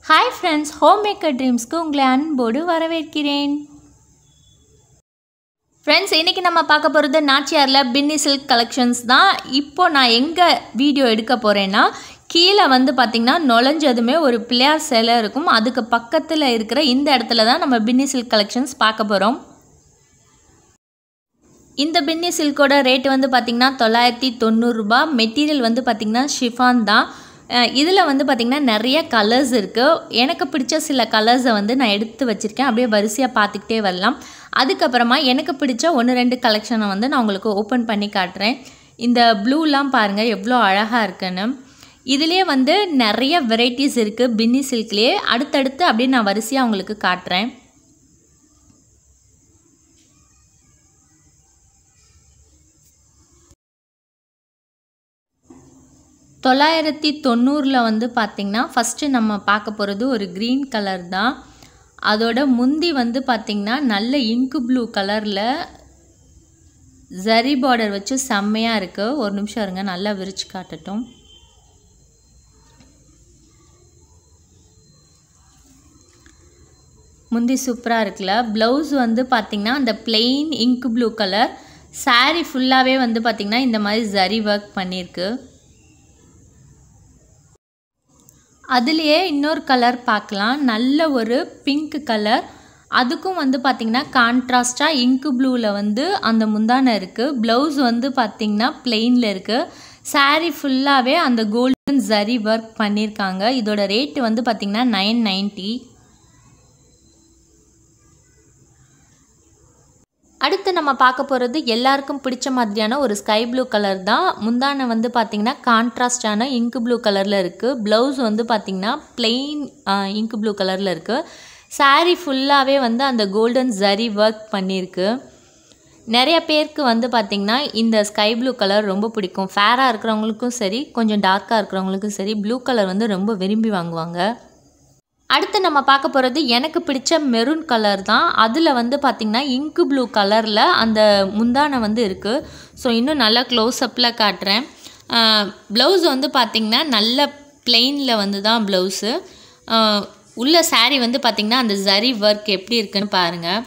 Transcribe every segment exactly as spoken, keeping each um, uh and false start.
Hi friends, Homemaker Dreams க்கு உங்களை அன்போடு வரவேற்கிறேன். Friends, இன்னைக்கு நம்ம பார்க்க போறது நாச்சியார்ல பின்னி சில்க் கலெக்ஷன்ஸ் தான். இப்போ நான் எங்க வீடியோ எடுக்க போறேன்னா கீழ வந்து பாத்தீங்கன்னா நுழைஞ்சதுமே ஒரு பிள்ளையார் சிலை இருக்கும். அதுக்கு பக்கத்துல இருக்கிற இந்த இடத்துல தான் நம்ம பின்னி சில்க் கலெக்ஷன்ஸ் பார்க்க போறோம். இந்த பின்னி சில்கோட ரேட் வந்து பாத்தீங்கன்னா தொள்ளாயிரத்து தொண்ணூறு ரூபாய். மெட்டீரியல் வந்து பாத்தீங்கன்னா ஷிஃபான் தான். இதில் வந்து பார்த்திங்கன்னா நிறைய கலர்ஸ் இருக்குது. எனக்கு பிடிச்ச சில கலர்ஸை வந்து நான் எடுத்து வச்சுருக்கேன். அப்படியே வரிசையாக பார்த்துக்கிட்டே வரலாம். அதுக்கப்புறமா எனக்கு பிடிச்ச ஒன்று ரெண்டு கலெக்ஷனை வந்து நான் உங்களுக்கு ஓப்பன் பண்ணி காட்டுறேன். இந்த ப்ளூலாம் பாருங்கள் எவ்வளோ அழகாக இருக்குன்னு. இதிலே வந்து நிறைய வெரைட்டிஸ் இருக்குது பின்னி சில்க்லேயே. அடுத்தடுத்து அப்படியே நான் வரிசையாக உங்களுக்கு காட்டுறேன். தொள்ளாயிரத்தி தொண்ணூறில் வந்து பார்த்திங்கன்னா ஃபஸ்ட்டு நம்ம பார்க்க போகிறது ஒரு க்ரீன் கலர் தான். அதோட முந்தி வந்து பார்த்திங்கன்னா நல்ல இங்கு ப்ளூ கலரில் ஜரி பார்டர் வச்சு செம்மையாக இருக்குது. ஒரு நிமிஷம் இருங்க, நல்லா விரிச்சு காட்டட்டும். முந்தி சூப்பராக இருக்குல்ல. ப்ளவுஸ் வந்து பார்த்திங்கன்னா அந்த பிளெயின் இங்கு ப்ளூ கலர். சாரீ ஃபுல்லாகவே வந்து பார்த்திங்கன்னா இந்த மாதிரி ஜரி ஒர்க் பண்ணியிருக்கு. அதுலேயே இன்னொரு கலர் பார்க்கலாம், நல்ல ஒரு பிங்க் கலர். அதுக்கும் வந்து பார்த்திங்கன்னா கான்ட்ராஸ்டாக இங்கு ப்ளூவில் வந்து அந்த முந்தானை இருக்குது. ப்ளவுஸ் வந்து பார்த்திங்கன்னா பிளெயினில் இருக்குது. சாரீ ஃபுல்லாகவே அந்த கோல்டன் ஜரி ஒர்க் பண்ணியிருக்காங்க. இதோட ரேட்டு வந்து பார்த்திங்கன்னா நைன் நைன்ட்டி. அடுத்து நம்ம பார்க்க போகிறது எல்லாருக்கும் பிடிச்ச மாதிரியான ஒரு ஸ்கை ப்ளூ கலர் தான். முந்தானை வந்து பார்த்திங்கன்னா கான்ட்ராஸ்டான இங்கு ப்ளூ கலரில் இருக்குது. ப்ளவுஸ் வந்து பார்த்திங்கன்னா பிளெயின் இங்கு ப்ளூ கலரில் இருக்குது. சாரீ ஃபுல்லாகவே வந்து அந்த கோல்டன் ஜரி ஒர்க் பண்ணியிருக்கு. நிறைய பேருக்கு வந்து பார்த்திங்கன்னா இந்த ஸ்கை ப்ளூ கலர் ரொம்ப பிடிக்கும். ஃபேராக இருக்கிறவங்களுக்கும் சரி, கொஞ்சம் டார்க்காக இருக்கிறவங்களுக்கும் சரி, ப்ளூ கலர் வந்து ரொம்ப விரும்பி வாங்குவாங்க. அடுத்து நம்ம பார்க்க போகிறது எனக்கு பிடிச்ச மெரூன் கலர் தான். அதில் வந்து பார்த்திங்கன்னா இங்கு ப்ளூ கலரில் அந்த முந்தானை வந்து இருக்குது. ஸோ இன்னும் நல்லா க்ளோஸ்அப்பில் காட்டுறேன். ப்ளவுஸ் வந்து பார்த்திங்கன்னா நல்ல பிளெயினில் வந்து தான் ப்ளவுஸு. உள்ள சாரீ வந்து பார்த்திங்கன்னா அந்த ஜரி ஒர்க் எப்படி இருக்குன்னு பாருங்கள்,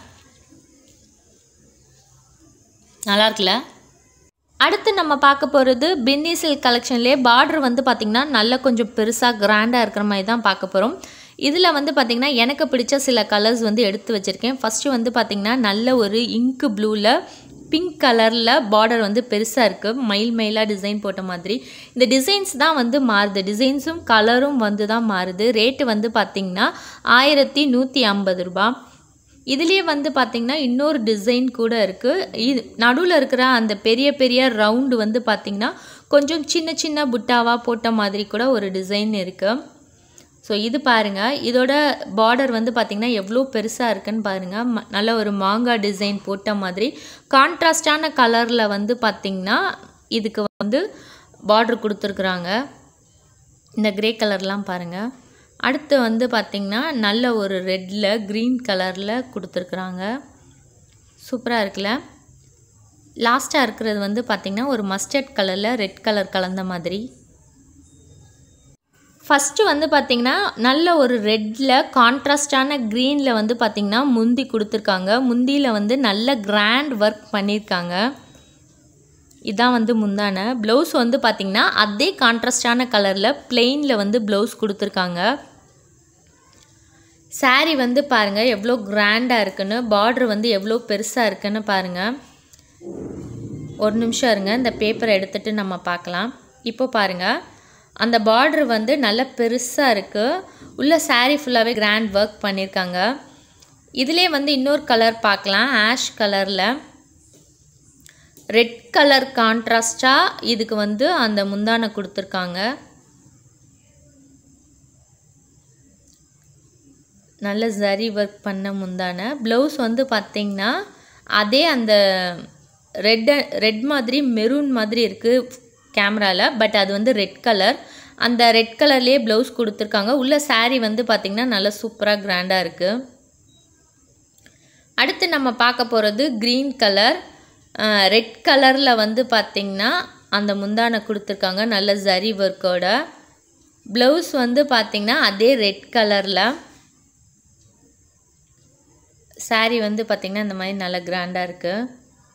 நல்லா இருக்குல்ல. அடுத்து நம்ம பார்க்க போகிறது பின்னி சில்க் கலெக்ஷன்லேயே பார்டர் வந்து பார்த்திங்கன்னா நல்லா கொஞ்சம் பெருசாக கிராண்டாக இருக்கிற மாதிரி தான் பார்க்க போகிறோம். இதில் வந்து பார்த்திங்கன்னா எனக்கு பிடிச்ச சில கலர்ஸ் வந்து எடுத்து வச்சுருக்கேன். ஃபஸ்ட்டு வந்து பார்த்திங்கன்னா நல்ல ஒரு இங்கு ப்ளூவில் பிங்க் கலரில் பார்டர் வந்து பெருசாக இருக்குது. மயில் மயிலாக டிசைன் போட்ட மாதிரி. இந்த டிசைன்ஸ் தான் வந்து மாறுது. டிசைன்ஸும் கலரும் வந்து தான் மாறுது. ரேட்டு வந்து பார்த்திங்கன்னா ஆயிரத்தி நூற்றி ஐம்பது ரூபா. இதுலேயே வந்து பார்த்திங்கன்னா இன்னொரு டிசைன் கூட இருக்குது. இது நடுவில் இருக்கிற அந்த பெரிய பெரிய ரவுண்டு வந்து பார்த்திங்கன்னா கொஞ்சம் சின்ன சின்ன புட்டாவாக போட்ட மாதிரி கூட ஒரு டிசைன் இருக்குது. ஸோ இது பாருங்கள், இதோட பார்டர் வந்து பார்த்திங்கன்னா எவ்வளோ பெருசாக இருக்குன்னு பாருங்கள். நல்ல ஒரு மாங்காய் டிசைன் போட்ட மாதிரி கான்ட்ராஸ்டான கலரில் வந்து பார்த்திங்கன்னா இதுக்கு வந்து பார்டர் கொடுத்துருக்குறாங்க. இந்த க்ரே கலர்லாம் பாருங்கள். அடுத்து வந்து பார்த்திங்கன்னா நல்ல ஒரு ரெட்டில் க்ரீன் கலரில் கொடுத்துருக்குறாங்க. சூப்பராக இருக்குல்ல. லாஸ்ட்டாக இருக்கிறது வந்து பார்த்திங்கன்னா ஒரு மஸ்டர்ட் கலரில் ரெட் கலர் கலந்த மாதிரி. ஃபஸ்ட்டு வந்து பார்த்திங்கன்னா நல்ல ஒரு ரெட்டில் கான்ட்ராஸ்டான க்ரீனில் வந்து பார்த்திங்கன்னா முந்தி கொடுத்துருக்காங்க. முந்தியில் வந்து நல்ல கிராண்ட் ஒர்க் பண்ணியிருக்காங்க. இதான் வந்து முந்தானை. ப்ளவுஸ் வந்து பார்த்திங்கன்னா அதே கான்ட்ராஸ்டான கலரில் பிளெயினில் வந்து ப்ளவுஸ் கொடுத்துருக்காங்க. சாரீ வந்து பாருங்கள் எவ்வளோ கிராண்டாக இருக்குன்னு. பார்டர் வந்து எவ்வளோ பெருசாக இருக்குன்னு பாருங்கள். ஒரு நிமிஷம் இருங்க, இந்த பேப்பரை எடுத்துகிட்டு நம்ம பார்க்கலாம். இப்போ பாருங்கள், அந்த பார்டர் வந்து நல்ல பெருசாக இருக்குது. உள்ள சாரீ ஃபுல்லாகவே கிராண்ட் ஒர்க் பண்ணியிருக்காங்க. இதிலே வந்து இன்னொரு கலர் பார்க்கலாம், ஆஷ் கலரில் ரெட் கலர் கான்ட்ராஸ்டாக இதுக்கு வந்து அந்த முந்தானை கொடுத்துருக்காங்க. நல்ல ஜரி ஒர்க் பண்ண முந்தானை. ப்ளவுஸ் வந்து பார்த்திங்கன்னா அதே அந்த ரெட் ரெட் மாதிரி மெரூன் மாதிரி இருக்குது கேமராவில். பட் அது வந்து ரெட் கலர். அந்த ரெட் கலர்லேயே ப்ளவுஸ் கொடுத்துருக்காங்க. உள்ள சாரீ வந்து பார்த்திங்கன்னா நல்லா சூப்பராக கிராண்டாக இருக்குது. அடுத்து நம்ம பார்க்க போகிறது க்ரீன் கலர். ரெட் கலரில் வந்து பார்த்திங்கன்னா அந்த முந்தானை கொடுத்துருக்காங்க நல்ல ஜரி ஒர்க்கோட. ப்ளவுஸ் வந்து பார்த்திங்கன்னா அதே ரெட் கலரில். சாரீ வந்து பார்த்திங்கன்னா இந்த மாதிரி நல்லா கிராண்டாக இருக்குது.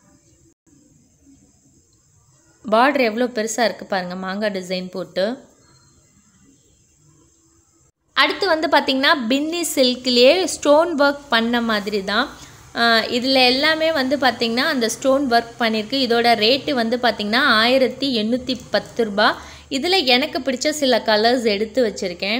பார்டர் எவ்வளோ பெருசாக இருக்குது பாருங்கள், மாங்காய் டிசைன் போட்டு. அடுத்து வந்து பார்த்திங்கன்னா பின்னி சில்க்லேயே ஸ்டோன் ஒர்க் பண்ண மாதிரி தான். இதில் எல்லாமே வந்து பார்த்திங்கன்னா அந்த ஸ்டோன் ஒர்க் பண்ணியிருக்கு. இதோட ரேட்டு வந்து பார்த்திங்கன்னா ஆயிரத்தி எண்ணூற்றி பத்து ரூபா. இதில் எனக்கு பிடிச்ச சில கலர்ஸ் எடுத்து வச்சுருக்கேன்.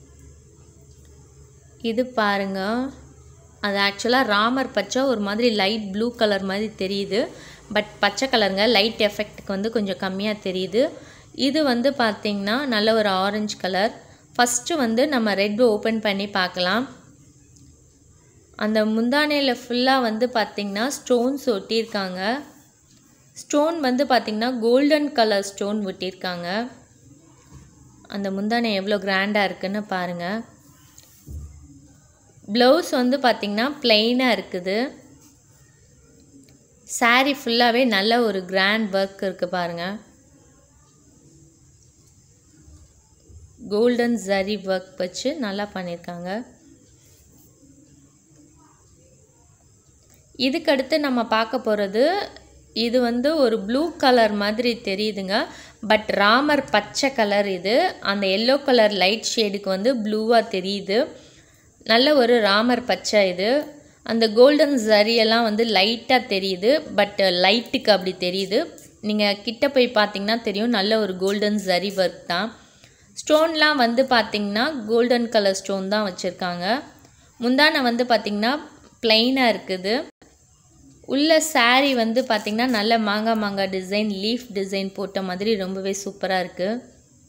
இது பாருங்கள், அது ஆக்சுவலாக ராமர் பச்சை, ஒரு மாதிரி லைட் ப்ளூ கலர் மாதிரி தெரியுது. பட் பச்சை கலருங்க, லைட் எஃபெக்ட்டுக்கு வந்து கொஞ்சம் கம்மியாக தெரியுது. இது வந்து பார்த்திங்கன்னா நல்ல ஒரு ஆரஞ்சு கலர். ஃபஸ்ட்டு வந்து நம்ம ரெட் ஓப்பன் பண்ணி பார்க்கலாம். அந்த முந்தானையில் ஃபுல்லாக வந்து பார்த்திங்கன்னா ஸ்டோன்ஸ் ஒட்டியிருக்காங்க. ஸ்டோன் வந்து பார்த்திங்கன்னா கோல்டன் கலர் ஸ்டோன் ஒட்டியிருக்காங்க. அந்த முந்தானை எவ்வளோ கிராண்டாக இருக்குதுன்னு பாருங்கள். ப்ளவுஸ் வந்து பார்த்திங்கன்னா ப்ளெயினாக இருக்குது. சாரீ ஃபுல்லாகவே நல்ல ஒரு கிராண்ட் ஒர்க் இருக்குது பாருங்கள். கோல்டன் ஜரி ஒர்க் வச்சு நல்லா பண்ணியிருக்காங்க. இதுக்கடுத்து நம்ம பார்க்க போகிறது, இது வந்து ஒரு ப்ளூ கலர் மாதிரி தெரியுதுங்க. பட் ராமர் பச்சை கலர் இது. அந்த எல்லோ கலர் லைட் ஷேடுக்கு வந்து ப்ளூவாக தெரியுது. நல்ல ஒரு ராமர் பச்சை இது. அந்த கோல்டன் ஜரியெல்லாம் வந்து லைட்டாக தெரியுது. பட் லைட்டுக்கு அப்படி தெரியுது. நீங்கள் கிட்ட போய் பார்த்தீங்கன்னா தெரியும், நல்ல ஒரு கோல்டன் ஜரி ஒர்க் தான். ஸ்டோன்லாம் வந்து பார்த்திங்கன்னா கோல்டன் கலர் ஸ்டோன் தான் வச்சுருக்காங்க. முந்தானை வந்து பார்த்திங்கன்னா ப்ளைனாக இருக்குது. உள்ள சாரீ வந்து பார்த்திங்கன்னா நல்ல மாங்காய் மாங்காய் டிசைன், லீஃப் டிசைன் போட்ட மாதிரி ரொம்பவே சூப்பராக இருக்குது.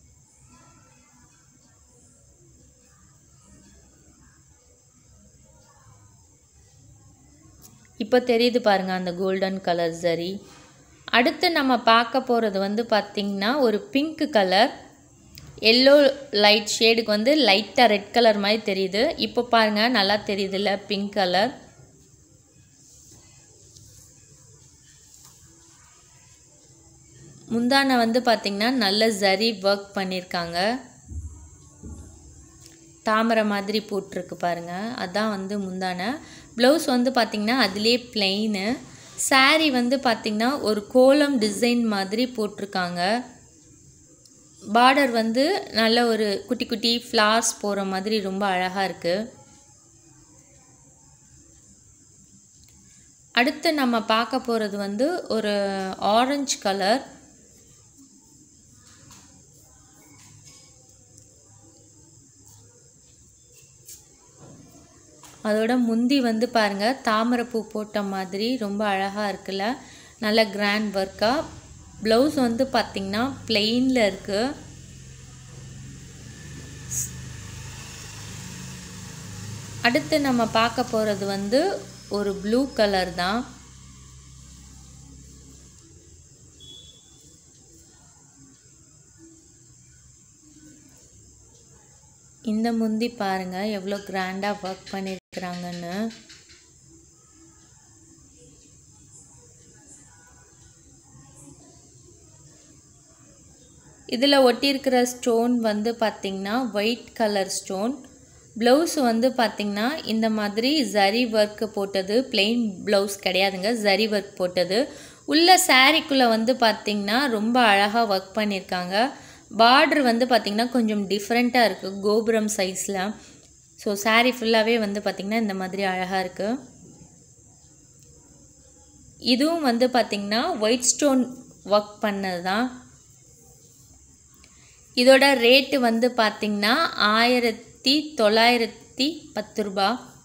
இப்போ தெரியுது பாருங்கள் அந்த கோல்டன் கலர் ஜரி. அடுத்து நம்ம பார்க்க போகிறது வந்து பார்த்திங்கன்னா ஒரு பிங்க் கலர், எல்லோ லைட் ஷேடுக்கு வந்து லைட்டாக ரெட் கலர் மாதிரி தெரியுது. இப்போ பாருங்கள், நல்லா தெரியுதுல்ல பிங்க் கலர். முந்தானை வந்து பார்த்திங்கன்னா நல்ல ஜரி ஒர்க் பண்ணியிருக்காங்க. தாமரை மாதிரி போட்டிருக்கு பாருங்கள், அதுதான் வந்து முந்தானை. ப்ளவுஸ் வந்து பார்த்திங்கன்னா அதிலே ப்ளெயினு. சாரீ வந்து பார்த்திங்கன்னா ஒரு கோலம் டிசைன் மாதிரி போட்டிருக்காங்க. பார்டர் வந்து நல்ல ஒரு குட்டி குட்டி ஃப்ளார்ஸ் போகிற மாதிரி ரொம்ப அழகாக இருக்குது. அடுத்து நம்ம பார்க்க போகிறது வந்து ஒரு ஆரஞ்சு கலர். அதோட முந்தி வந்து பாருங்கள் தாமரைப்பூ போட்ட மாதிரி ரொம்ப அழகாக இருக்குல்ல, நல்ல கிராண்ட் ஒர்க்காக. ப்ளவுஸ் வந்து பார்த்திங்கன்னா ப்ளெயினில் இருக்குது. அடுத்து நம்ம பார்க்க போகிறது வந்து ஒரு ப்ளூ கலர் தான். இந்த முந்தி பாருங்கள் எவ்வளோ கிராண்டாக ஒர்க் பண்ணியிருக்கிறாங்கன்னு. இதில் ஒட்டியிருக்கிற ஸ்டோன் வந்து பார்த்திங்கன்னா ஒயிட் கலர் ஸ்டோன். ப்ளவுஸ் வந்து பார்த்திங்கன்னா இந்த மாதிரி ஜரி ஒர்க்கு போட்டது, பிளெயின் ப்ளவுஸ் கிடையாதுங்க, ஜரி ஒர்க் போட்டது. உள்ள சாரீக்குள்ளே வந்து பார்த்திங்கன்னா ரொம்ப அழகாக ஒர்க் பண்ணியிருக்காங்க. பார்டர் வந்து பார்த்திங்கன்னா கொஞ்சம் டிஃப்ரெண்ட்டாக இருக்குது, கோபுரம் சைஸில். ஸோ சாரீ ஃபுல்லாகவே வந்து பார்த்திங்கன்னா இந்த மாதிரி அழகாக இருக்குது. இதுவும் வந்து பார்த்திங்கன்னா ஒயிட் ஸ்டோன் ஒர்க் பண்ணது தான். இதோட ரேட்டு வந்து பார்த்திங்கன்னா ஆயிரத்தி தொள்ளாயிரத்தி பத்து ரூபா.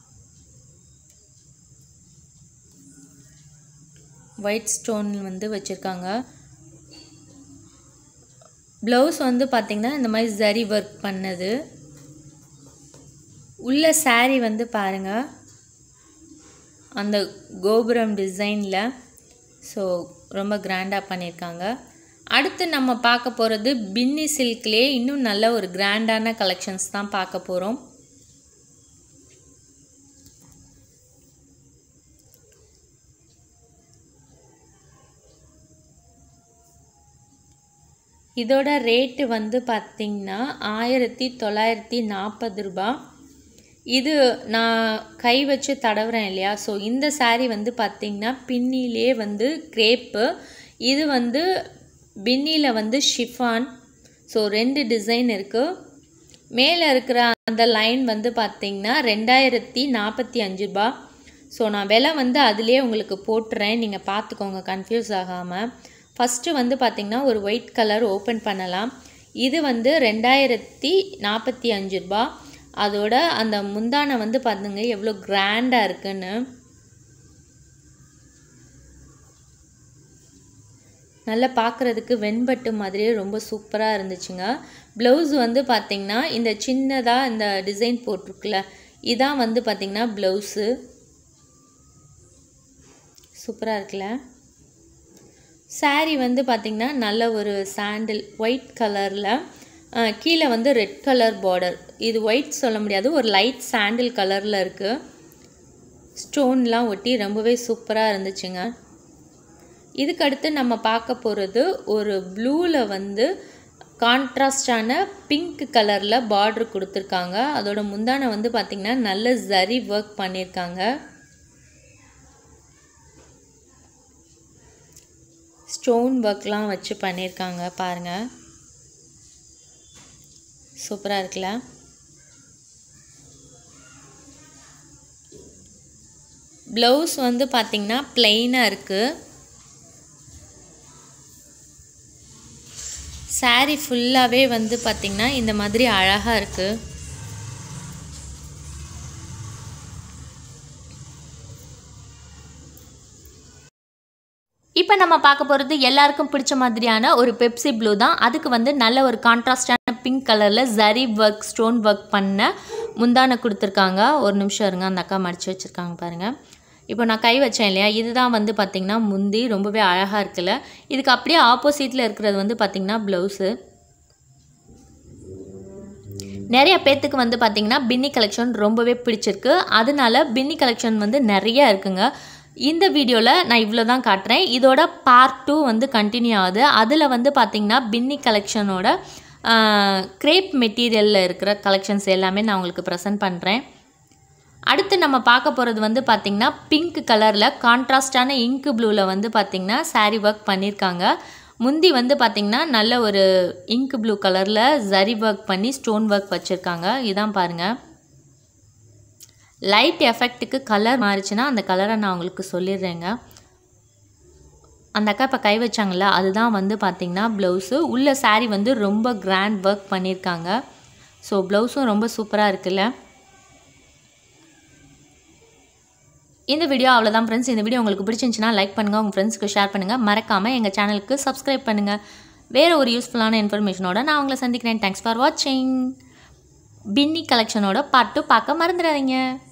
ஒயிட் ஸ்டோன் வந்து வச்சுருக்காங்க. ப்ளவுஸ் வந்து பார்த்திங்கன்னா இந்த மாதிரி ஜரி ஒர்க் பண்ணது. உள்ள சாரீ வந்து பாருங்கள் அந்த கோபுரம் டிசைனில். ஸோ ரொம்ப கிராண்டாக பண்ணியிருக்காங்க. அடுத்து நம்ம பார்க்க போகிறது பின்னி சில்க்லேயே இன்னும் நல்ல ஒரு கிராண்டான கலெக்ஷன்ஸ் தான் பார்க்க போகிறோம். இதோட ரேட்டு வந்து பார்த்திங்கன்னா ஆயிரத்தி தொள்ளாயிரத்தி நாற்பது ரூபா. இது நான் கை வச்சு தடவுறேன் இல்லையா, ஸோ இந்த சாரீ வந்து பார்த்திங்கன்னா பின்னிலே வந்து கிரேப்பு, இது வந்து பின்னியில் வந்து ஷிஃபான். ஸோ ரெண்டு டிசைன் இருக்குது. மேலே இருக்கிற அந்த லைன் வந்து பார்த்திங்கன்னா ரெண்டாயிரத்தி நாற்பத்தி அஞ்சு ரூபா. ஸோ நான் விலை வந்து அதிலே உங்களுக்கு போட்டுறேன், நீங்கள் பார்த்துக்கோங்க கன்ஃபியூஸ் ஆகாமல். ஃபஸ்ட்டு வந்து பார்த்திங்கன்னா ஒரு ஒயிட் கலர் ஓப்பன் பண்ணலாம். இது வந்து ரெண்டாயிரத்தி நாற்பத்தி அஞ்சு ரூபா. அதோட அந்த முந்தானை வந்து பார்த்துங்க எவ்வளோ கிராண்டாக இருக்குன்னு. நல்லா பார்க்குறதுக்கு வெண்பட்டு மாதிரியே ரொம்ப சூப்பராக இருந்துச்சுங்க. ப்ளவுஸ் வந்து பார்த்திங்கன்னா இந்த சின்னதாக இந்த டிசைன் போட்டிருக்குல்ல, இதான் வந்து பார்த்திங்கன்னா ப்ளவுஸு. சூப்பராக இருக்குல்ல. சாரீ வந்து பார்த்திங்கன்னா நல்ல ஒரு சாண்டில் ஒயிட் கலரில், கீழே வந்து ரெட் கலர் பார்டர். இது ஒயிட் சொல்ல முடியாது, ஒரு லைட் சாண்டில் கலரில் இருக்குது. ஸ்டோன்லாம் ஒட்டி ரொம்பவே சூப்பராக இருந்துச்சுங்க. இதுக்கடுத்து நம்ம பார்க்க போகிறது ஒரு ப்ளூவில் வந்து கான்ட்ராஸ்டான பிங்க் கலரில் பார்டர் கொடுத்துருக்காங்க. அதோட முந்தானை வந்து பார்த்திங்கன்னா நல்ல ஜரி ஒர்க் பண்ணியிருக்காங்க. ஸ்டோன் ஒர்க்லாம் வச்சு பண்ணியிருக்காங்க பாருங்கள், சூப்பராக இருக்குல்ல. ப்ளவுஸ் வந்து பார்த்திங்கன்னா ப்ளெயினாக இருக்குது. சாரீ ஃபுல்லாகவே வந்து பார்த்திங்கன்னா இந்த மாதிரி அழகாக இருக்குது. இப்போ நம்ம பார்க்க போகிறது எல்லாருக்கும் பிடிச்ச மாதிரியான ஒரு பெப்சி ப்ளூ தான். அதுக்கு வந்து நல்ல ஒரு கான்ட்ராஸ்டான பிங்க் கலரில் ஜரி ஒர்க் ஸ்டோன் ஒர்க் பண்ண முந்தானை கொடுத்துருக்காங்க. ஒரு நிமிஷம் இருங்க, அந்த அக்கா மடித்து வச்சுருக்காங்க பாருங்கள். இப்போ நான் கை வச்சேன் இல்லையா, இதுதான் வந்து பார்த்திங்கன்னா முந்தி ரொம்பவே அழகாக இருக்குல்ல. இதுக்கு அப்படியே ஆப்போசிட்டில் இருக்கிறது வந்து பார்த்திங்கன்னா ப்ளவுஸு. நிறைய பேர்த்துக்கு வந்து பார்த்திங்கன்னா பின்னி கலெக்ஷன் ரொம்பவே பிடிச்சிருக்கு, அதனால பின்னி கலெக்ஷன் வந்து நிறைய இருக்குங்க. இந்த வீடியோவில் நான் இவ்வளோ தான் காட்டுறேன். இதோட பார்ட் டூ வந்து கண்டினியூ ஆகுது. அதில் வந்து பார்த்திங்கன்னா பின்னி கலெக்ஷனோட கிரேப் மெட்டீரியலில் இருக்கிற கலெக்ஷன்ஸ் எல்லாமே நான் உங்களுக்கு ப்ரெசென்ட் பண்ணுறேன். அடுத்து நம்ம பார்க்க போகிறது வந்து பார்த்திங்கன்னா பிங்க் கலரில் கான்ட்ராஸ்டான இங்கு ப்ளூவில் வந்து பார்த்திங்கன்னா சாரீ ஒர்க் பண்ணியிருக்காங்க. முந்தி வந்து பார்த்திங்கன்னா நல்ல ஒரு இங்கு ப்ளூ கலரில் ஜரி ஒர்க் பண்ணி ஸ்டோன் ஒர்க் வச்சுருக்காங்க. இதான் பாருங்கள். லைட் எஃபெக்ட்டுக்கு கலர் மாறிச்சுன்னா அந்த கலரை நான் உங்களுக்கு சொல்லிடுறேங்க. அந்த அக்கா இப்போ கை வச்சாங்களா, அதுதான் வந்து பார்த்திங்கன்னா ப்ளவுஸு. உள்ள சாரீ வந்து ரொம்ப கிராண்ட் ஒர்க் பண்ணியிருக்காங்க. ஸோ ப்ளவுஸும் ரொம்ப சூப்பராக இருக்குல்ல. இந்த வீடியோ அவ்வளோதான் ஃப்ரெண்ட்ஸ். இந்த வீடியோ உங்களுக்கு பிடிச்சிருந்துச்சுன்னா லைக் பண்ணுங்கள், உங்கள் ஃப்ரெண்ட்ஸ்க்கு ஷேர் பண்ணுங்கள். மறக்காமல் எங்கள் சேனலுக்கு சப்ஸ்கிரைப் பண்ணுங்கள். வேறு ஒரு யூஸ்ஃபுல்லான இன்ஃபர்மேஷனோட நான் உங்களை சந்திக்கிறேன். தேங்க்ஸ் ஃபார் வாட்சிங். பின்னி கலெக்ஷனோட பார்ட் டூ பார்க்க மறந்துடாதீங்க.